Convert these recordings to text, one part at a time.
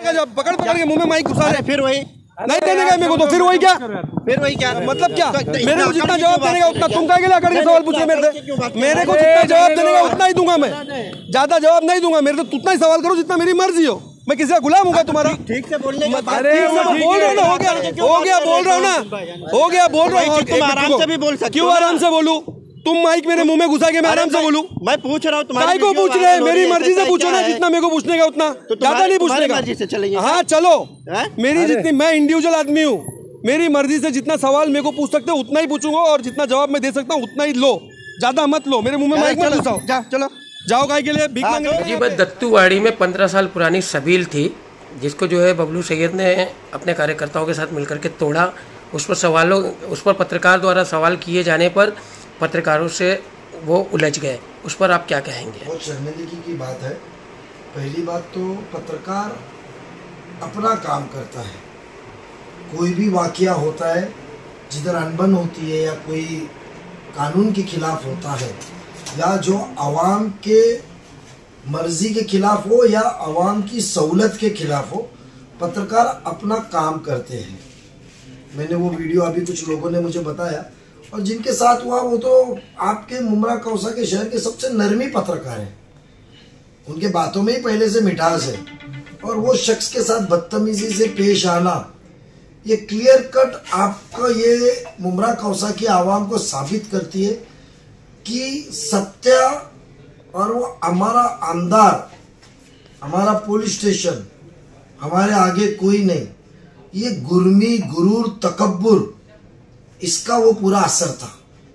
का जब पकड़ के मुंह में माइक घुसा रहे, फिर वही नहीं देने का मेरे को, तो फिर वही क्या मतलब क्या? मेरे को जितना जवाब देने का उतना तुम क्या आकर के सवाल पूछ रहे मेरे से? मेरे को जितना जवाब देने का उतना ही दूंगा मैं, ज्यादा जवाब नहीं दूंगा। मेरे से उतना ही सवाल करो जितना मेरी मर्जी हो। मैं किसी का गुलाम हूँ तुम्हारा? ठीक से बोलने का बोल रहा हूँ ना, हो गया बोल रहा हूँ ना, हो गया बोल रहा हूँ। तुम आराम से भी बोल सकते। क्यों आराम से बोलूं? तुम माइक मेरे मुंह में घुसा के मैं आराम से बोलूं? मैं पूछ रहा हूँ तुम्हारे को पूछ रहे हैं, मेरी मर्जी से पूछो ना, जितना मेरे को पूछने का उतना, ज्यादा नहीं पूछने का। हाँ चलो, मेरी जितनी, मैं इंडिविजुअल आदमी हूँ, मेरी मर्जी से जितना सवाल मेरे को पूछ सकते हो उतना ही पूछूंगा, और जितना जवाब मैं दे सकता हूँ उतना ही लो, ज्यादा मत लो। मेरे मुंह में माइक मत घुसाओ। चलो जाओ, काय के लिए भीख मांगे? जी, बस दत्तूवाड़ी में 15 साल पुरानी सबील थी, जिसको जो है बबलू सैयद ने अपने कार्यकर्ताओं के साथ मिलकर के तोड़ा। उस पर पत्रकार द्वारा सवाल किए जाने पर पत्रकारों से वो उलझ गए। उस पर आप क्या कहेंगे? बहुत शर्मिंदगी की बात है। पहली बात तो पत्रकार अपना काम करता है, कोई भी वाकया होता है जिधर अनबन होती है या कोई कानून के खिलाफ होता है या जो आवाम के मर्जी के खिलाफ हो या आवाम की सहूलत के खिलाफ हो, पत्रकार अपना काम करते हैं। मैंने वो वीडियो अभी कुछ लोगों ने मुझे बताया, और जिनके साथ हुआ वो तो आपके मुमरा कौसा के शहर के सबसे नरमी पत्रकार हैं। उनके बातों में ही पहले से मिठास है, और वो शख्स के साथ बदतमीजी से पेश आना, ये क्लियर कट आपका ये मुमरा कौसा की आवाम को साबित करती है कि सत्य और वो हमारा आमदार, हमारा पुलिस स्टेशन, हमारे आगे कोई नहीं। ये गुर्मी, गुरूर, तकब्बुर, इसका वो पूरा असर था।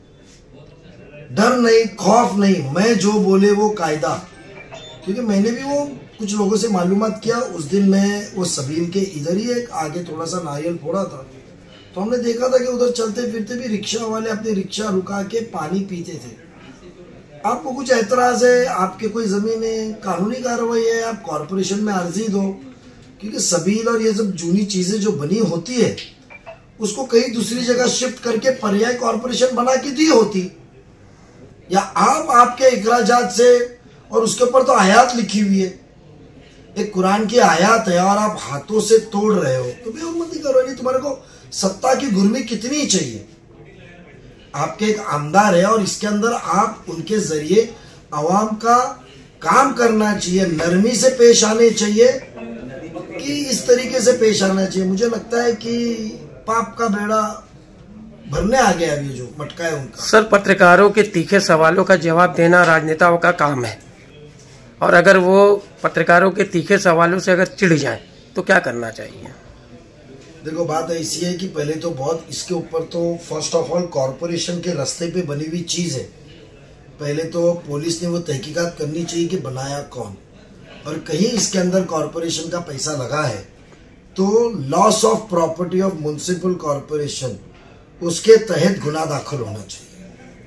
डर नहीं, खौफ नहीं, मैं जो बोले वो कायदा। क्योंकि मैंने भी वो कुछ लोगों से मालूमात किया। उस दिन मैं वो सबील के इधर ही एक आगे थोड़ा सा नारियल फोड़ा था, तो हमने देखा था कि उधर चलते फिरते भी रिक्शा वाले अपनी रिक्शा रुका के पानी पीते थे। आपको कुछ एतराज है, आपके कोई जमीन है, कानूनी कार्रवाई है, आप कॉरपोरेशन में अर्जी दो। क्योंकि सबील और ये सब जूनी चीजें जो बनी होती है उसको कहीं दूसरी जगह शिफ्ट करके पर्याय कॉरपोरेशन बना के दी होती, या आप आपके इखराजात से, और उसके ऊपर तो आयात लिखी हुई है, एक कुरान की आयात है, और आप हाथों से तोड़ रहे हो, तो बेहुरमती करो। नहीं, तुम्हारे को सत्ता की गुर्मी कितनी चाहिए? आपके एक आमदार है और इसके अंदर आप उनके जरिए आवाम का काम करना चाहिए, नरमी से पेश आने चाहिए कि इस तरीके से पेश आना चाहिए। मुझे लगता है कि पाप का बेड़ा भरने आ गया अभी जो मटका है उनका। सर, पत्रकारों के तीखे सवालों का जवाब देना राजनेताओं का काम है, और अगर वो पत्रकारों के तीखे सवालों से अगर चिढ़ जाए तो क्या करना चाहिए? देखो, बात ऐसी है कि पहले तो बहुत इसके ऊपर तो फर्स्ट ऑफ ऑल कॉरपोरेशन के रास्ते पे बनी हुई चीज है। पहले तो पुलिस ने वो तहकीकात करनी चाहिए कि बनाया कौन, और कहीं इसके अंदर कॉरपोरेशन का पैसा लगा है तो loss of property of municipal corporation, उसके तहत गुनाह दाखिल होना चाहिए।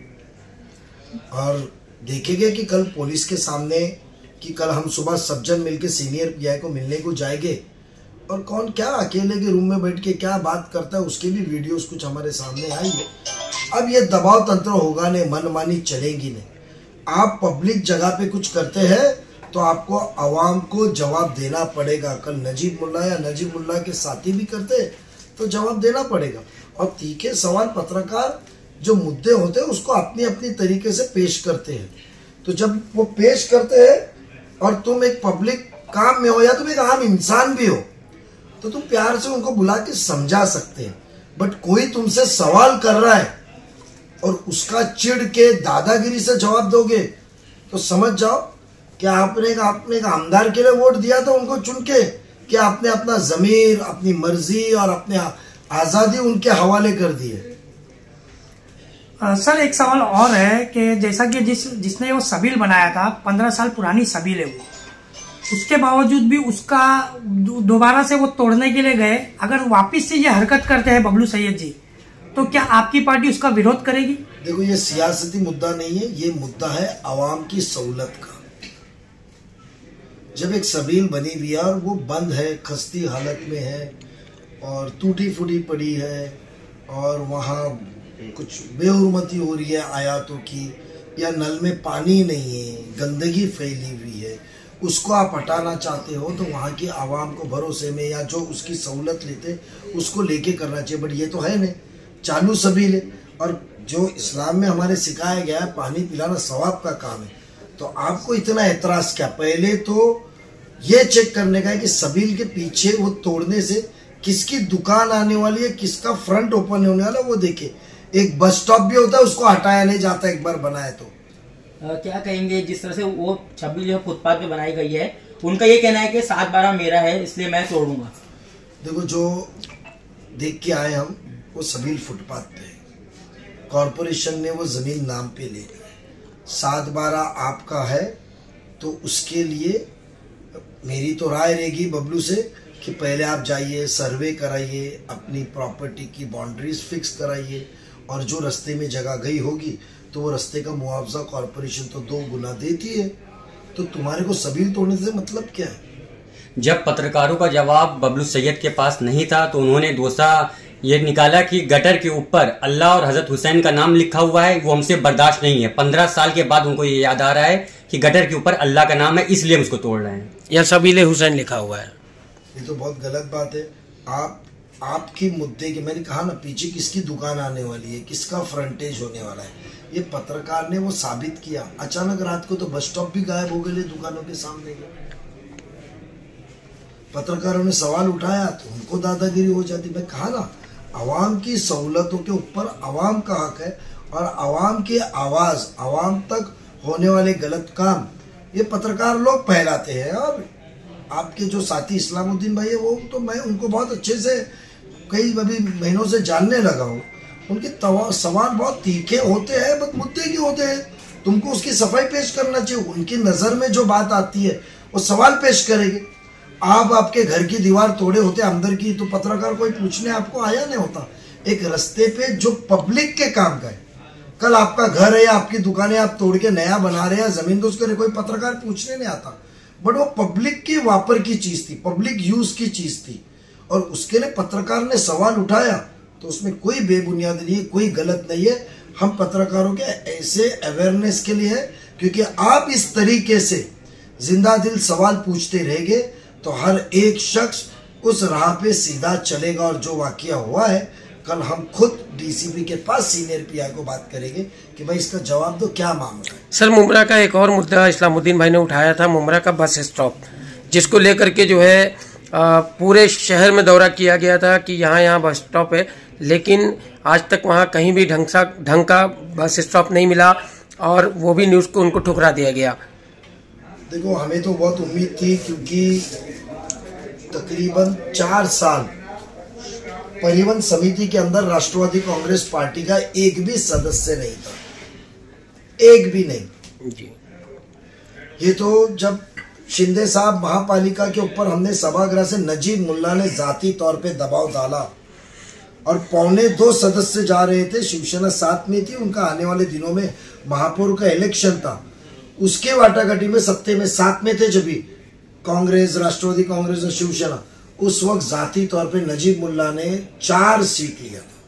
और देखेंगे कि कल पुलिस के सामने, कि कल हम सुबह सब जन मिलकर सीनियर पीआई को मिलने को जाएंगे, और कौन क्या अकेले के रूम में बैठ के क्या बात करता है उसकी भी वीडियोस कुछ हमारे सामने आई है। अब ये दबाव तंत्र होगा नहीं, मनमानी चलेगी नहीं। आप पब्लिक जगह पे कुछ करते हैं तो आपको आवाम को जवाब देना पड़ेगा। कल नजीब मुल्ला या नजीब मुल्ला के साथी भी करते तो जवाब देना पड़ेगा। और तीखे सवाल पत्रकार जो मुद्दे होते हैं उसको अपनी अपनी तरीके से पेश करते हैं। तो जब वो पेश करते हैं और तुम एक पब्लिक काम में हो या तुम एक आम इंसान भी हो, तो तुम प्यार से उनको बुला के समझा सकते हैं। बट कोई तुमसे सवाल कर रहा है और उसका चिढ़ के दादागिरी से जवाब दोगे तो समझ जाओ कि आपने एक आमदार के लिए वोट दिया था उनको चुन के, कि आपने अपना जमीर, अपनी मर्जी और अपने आजादी उनके हवाले कर दिए। सर, एक सवाल और है कि जैसा कि जिसने वो सबील बनाया था, 15 साल पुरानी सबील है वो, उसके बावजूद भी उसका दोबारा से वो तोड़ने के लिए गए। अगर वापस से ये हरकत करते हैं बबलू सैयद जी, तो क्या आपकी पार्टी उसका विरोध करेगी? देखो, ये सियासती मुद्दा नहीं है, ये मुद्दा है आवाम की सहूलत का। जब एक सबील बनी हुई है और वो बंद है, खस्ती हालत में है और टूटी फूटी पड़ी है, और वहाँ कुछ बेहुरमती हो रही है आयातों की, या नल में पानी नहीं है, गंदगी फैली हुई है, उसको आप हटाना चाहते हो तो वहाँ की आवाम को भरोसे में या जो उसकी सहूलत लेते उसको लेके करना चाहिए। बट ये तो है नहीं, चालू सबील है। और जो इस्लाम में हमारे सिखाया गया है पानी पिलाना सवाब का काम है, तो आपको इतना एतराज क्या? पहले तो ये चेक करने का है कि सबील के पीछे वो तोड़ने से किसकी दुकान आने वाली है, किसका फ्रंट ओपन होने वाला वो देखे। एक बस स्टॉप भी होता है, उसको हटाया नहीं जाता एक बार बनाए तो। क्या कहेंगे जिस तरह से वो छबील जो फुटपाथ पे बनाई गई है, उनका ये कहना है कि 7/12 मेरा है इसलिए मैं तोड़ूंगा। देखो, जो देख के आए हम वो सबील फुटपाथ पे, कॉरपोरेशन ने वो जमीन नाम पे ले ली। 7/12 आपका है तो उसके लिए मेरी तो राय रहेगी बबलू से कि पहले आप जाइए, सर्वे कराइए, अपनी प्रॉपर्टी की बाउंड्रीज फिक्स कराइए, और जो रास्ते में जगह गई होगी तो वो रास्ते का मुआवजा कॉरपोरेशन तो 2 गुना देती है। तो तुम्हारे को सबील तोड़ने से मतलब क्या है? जब पत्रकारों का जवाब बबलू सैयद के पास नहीं था तो उन्होंने दूसरा ये निकाला कि गटर के ऊपर अल्लाह और हजरत हुसैन का नाम लिखा हुआ है, वो हमसे बर्दाश्त नहीं है। 15 साल के बाद उनको ये याद आ रहा है कि गटर के ऊपर अल्लाह का नाम है, इसलिए हम उसको तोड़ रहे हैं। या सबील हुसैन लिखा हुआ है। ये तो बहुत गलत बात है। आपकी मुद्दे की, मैंने कहा ना, पीछे किसकी दुकान आने वाली है, किसका फ्रंटेज होने वाला है, ये पत्रकार ने वो साबित किया। अचानक रात को तो बस स्टॉप भी गायब हो गए दुकानों के सामने। पत्रकारों ने सवाल उठाया तो उनको दादागिरी हो जाती। मैं कहा ना, आवाम की सहूलतों के ऊपर आवाम का हक है, और आवाम की आवाज, आवाम तक होने वाले गलत काम ये पत्रकार लोग फैलाते हैं। और आपके जो साथी इस्लामुद्दीन भाई है, वो तो मैं उनको बहुत अच्छे से कई अभी महीनों से जानने लगा हूँ। उनके सवाल बहुत तीखे होते हैं, बट मुद्दे के होते हैं। तुमको उसकी सफाई पेश करना चाहिए। उनकी नजर में जो बात आती है वो सवाल पेश करेंगे। आप आपके घर की दीवार तोड़े होते अंदर की, तो पत्रकार कोई पूछने आपको आया नहीं होता। एक रास्ते पे जो पब्लिक के काम का है, कल आपका घर है या आपकी दुकानें आप तोड़ के नया बना रहे हैं, जमीन दोस्त करे, कोई पत्रकार पूछने नहीं आता। बट वो पब्लिक की वापर की चीज थी, पब्लिक यूज की चीज थी, और उसके लिए पत्रकार ने सवाल उठाया, तो उसमें कोई बेबुनियाद नहीं है, कोई गलत नहीं है। हम पत्रकारों के ऐसे अवेयरनेस के लिए है, क्योंकि आप इस तरीके से जिंदा दिल सवाल पूछते रहेंगे तो हर एक शख्स उस राह पे सीधा चलेगा। और जो वाकया हुआ है, कल हम खुद डीसीपी के पास सीनियर पीआई को बात करेंगे कि भाई इसका जवाब दो, क्या मामला है। सर, मुमरा का एक और मुद्दा इस्लामुद्दीन भाई ने उठाया था, मुमरा का बस स्टॉप, जिसको लेकर के जो है पूरे शहर में दौरा किया गया था कि यहाँ बस स्टॉप है, लेकिन आज तक वहाँ कहीं भी ढंग का बस स्टॉप नहीं मिला, और वो भी न्यूज़ को उनको ठुकरा दिया गया। देखो, हमें तो बहुत उम्मीद थी, क्योंकि तकरीबन 4 साल परिवहन समिति के अंदर राष्ट्रवादी कांग्रेस पार्टी का एक भी सदस्य नहीं था, एक भी नहीं जी। ये तो जब शिंदे साहब महापालिका के ऊपर हमने सभागृह से नजीब मुल्ला ने जाती तौर पे दबाव डाला, और 2.25 सदस्य जा रहे थे, शिवसेना साथ में थी, उनका आने वाले दिनों में महापौर का इलेक्शन था, उसके वाटाघाटी में सत्ते में साथ में थे जब भी कांग्रेस, राष्ट्रवादी कांग्रेस और शिवसेना, उस वक्त जाती तौर पे नजीब मुल्ला ने 4 सीट लिया था,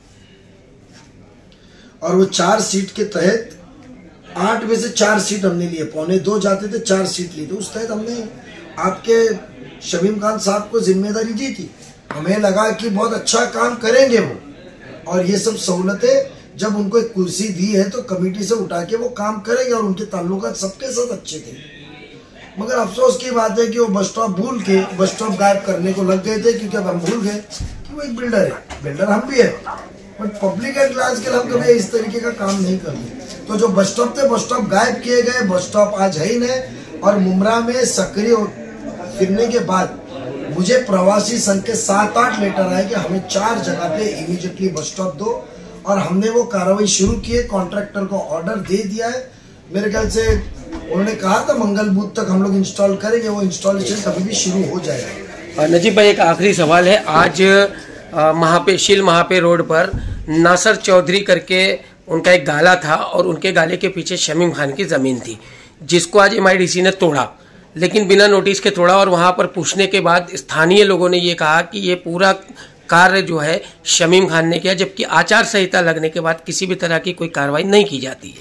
और वो 4 सीट के तहत 8 में से 4 सीट हमने लिए, 2.25 जाते थे, 4 सीट ली। तो उस तहत हमने आपके शमीम खान साहब को जिम्मेदारी दी थी। हमें लगा कि बहुत अच्छा काम करेंगे वो, और ये सब सहूलतें जब उनको एक कुर्सी दी है तो कमेटी से उठा के वो काम करेंगे, और उनके ताल्लुकात सबके साथ अच्छे थे। मगर अफसोस की बात है कि वो बस स्टॉप भूल के बस स्टॉप गायब करने को लग गए थे, क्योंकि अब हम भूल गए कि वो एक बिल्डर है, बिल्डर हम भी है, बट पब्लिक एंड क्लास के लिए हम कभी इस तरीके का काम नहीं करते। तो जो बस स्टॉप थे, बस स्टॉप गायब किए गए, बस स्टॉप आज है ही नहीं। और मुमरा में सक्रिय फिरने के बाद मुझे प्रवासी संघ के 7-8 लेटर आए कि हमें 4 जगह पे इमीडिएटली बस स्टॉप दो, और हमने वो कार्रवाई शुरू की है। कॉन्ट्रैक्टर को ऑर्डर दे दिया है। मेरे ख्याल से उन्होंने कहा था मंगल बुध तक हम लोग इंस्टॉल करेंगे, वो इंस्टॉलेशन कभी भी शुरू हो जाएगा। नजीब भाई, एक आखिरी सवाल है। आज महापे रोड पर नासर चौधरी करके उनका एक गाला था, और उनके गाले के पीछे शमीम खान की ज़मीन थी, जिसको आज MIDC ने तोड़ा, लेकिन बिना नोटिस के तोड़ा। और वहाँ पर पूछने के बाद स्थानीय लोगों ने ये कहा कि ये पूरा कार्य जो है शमीम खान ने किया, जबकि आचार संहिता लगने के बाद किसी भी तरह की कोई कार्रवाई नहीं की जाती है।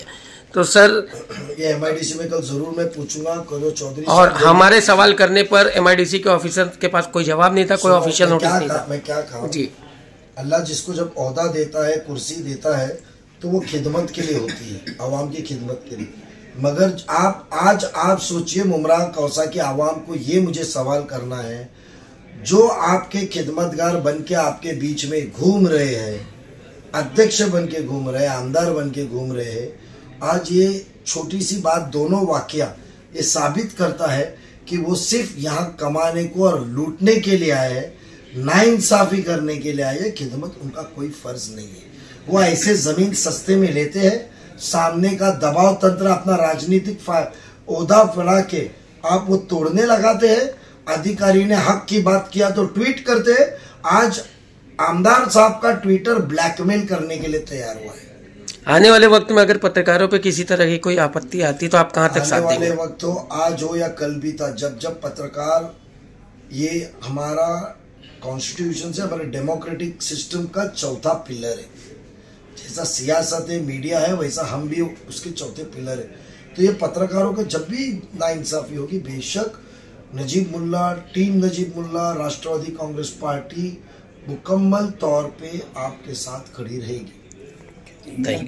तो सर ये MIDC में कल जरूर मैं पूछूंगा करो चौधरी। और हमारे सवाल करने पर MIDC के ऑफिसर के पास कोई जवाब नहीं था, कोई ऑफिशियल नोटिस नहीं था। मैं क्या कहा जी, अल्लाह जिसको जब ओहदा देता है, कुर्सी देता है, तो वो खिदमत के लिए होती है, आवाम की खिदमत के लिए। मगर आप सोचिए मुमराह कौसा की आवाम को ये मुझे सवाल करना है, जो आपके खिदमतगार बन के आपके बीच में घूम रहे हैं, अध्यक्ष बन के घूम रहे हैं, आमदार बन के घूम रहे हैं, आज ये छोटी सी बात, दोनों वाकया ये साबित करता है कि वो सिर्फ यहाँ कमाने को और लूटने के लिए आए हैं, नाइंसाफी करने के लिए आए हैं। खिदमत उनका कोई फर्ज नहीं है। वो ऐसे जमीन सस्ते में लेते हैं, सामने का दबाव तंत्र अपना राजनीतिक ओहदा बना के आप वो तोड़ने लगाते हैं। अधिकारी ने हक की बात किया तो ट्वीट करते हैं। आज आमदार साहब का ट्विटर ब्लैकमेल करने के लिए तैयार हुआ है। आने वाले वक्त में अगर पत्रकारों पे किसी तरह की कोई आपत्ति आती तो आप कहां तक साथ देंगे? आने वाले वक्त हो, आज हो या कल भी था, जब पत्रकार, ये हमारा कॉन्स्टिट्यूशन से, हमारे डेमोक्रेटिक सिस्टम का चौथा पिलर है। जैसा सियासत है, मीडिया है, वैसा हम भी उसके चौथे पिलर है। तो ये पत्रकारों को जब भी नाइंसाफी होगी, बेशक नजीब मुल्ला, टीम नजीब मुल्ला, राष्ट्रवादी कांग्रेस पार्टी मुकम्मल तौर पे आपके साथ खड़ी रहेगी।